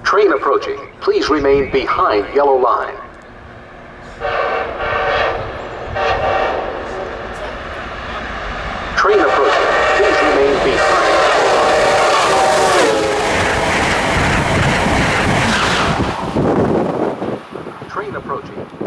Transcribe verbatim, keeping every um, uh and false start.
Train approaching. Please remain behind yellow line. Train approaching. Please remain behind yellow line. Train approaching.